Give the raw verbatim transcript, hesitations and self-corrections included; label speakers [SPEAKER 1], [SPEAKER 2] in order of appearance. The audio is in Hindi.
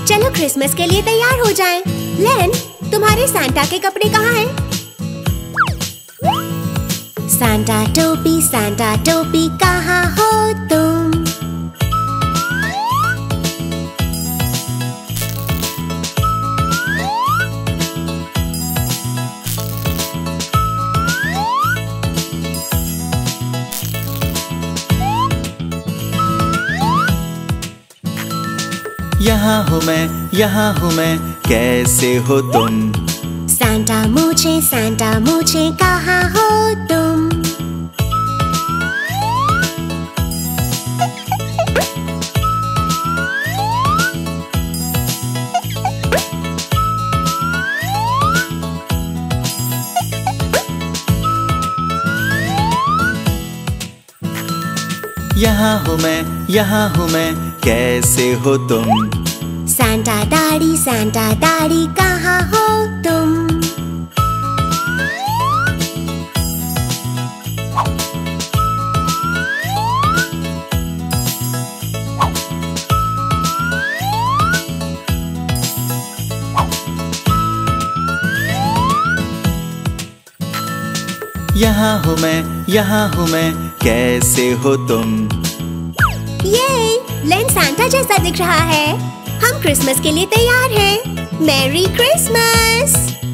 [SPEAKER 1] चलो क्रिसमस के लिए तैयार हो जाएं। लेन, तुम्हारे सांता के कपड़े कहाँ हैं? सांता टोपी, सांता टोपी, कहाँ हो तुम?
[SPEAKER 2] यहाँ हूँ मैं, यहाँ हूँ मैं, कैसे हो तुम?
[SPEAKER 1] सांता मुझे, सांता मुझे, कहाँ हो तुम?
[SPEAKER 2] यहाँ हूँ मैं, यहाँ हूँ मैं, कैसे हो तुम?
[SPEAKER 1] सांता दाढ़ी, सांता दाढ़ी, कहाँ हो तुम?
[SPEAKER 2] यहाँ हूँ मैं, यहाँ हूँ मैं, कैसे हो तुम?
[SPEAKER 1] ये लेन सांता जैसा दिख रहा है। हम क्रिसमस के लिए तैयार हैं। Merry Christmas!